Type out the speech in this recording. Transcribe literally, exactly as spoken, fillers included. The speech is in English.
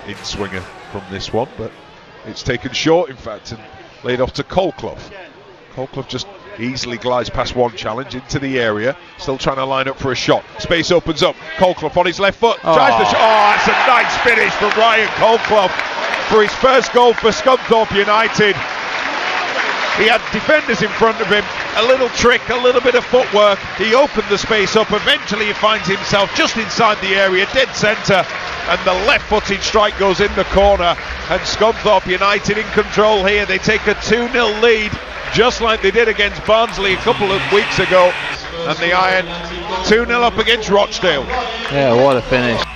in-swinger from this one, but it's taken short, in fact, and laid off to Colclough. Colclough just easily glides past one challenge into the area, still trying to line up for a shot. Space opens up. Colclough on his left foot, oh. tries the shot. Oh, that's a nice finish from Ryan Colclough for his first goal for Scunthorpe United. He had defenders in front of him, a little trick, a little bit of footwork. He opened the space up. Eventually he finds himself just inside the area, dead centre, and the left-footed strike goes in the corner. And Scunthorpe United in control here. They take a two nil lead, just like they did against Barnsley a couple of weeks ago. And the Iron two nil up against Rochdale. Yeah, what a finish.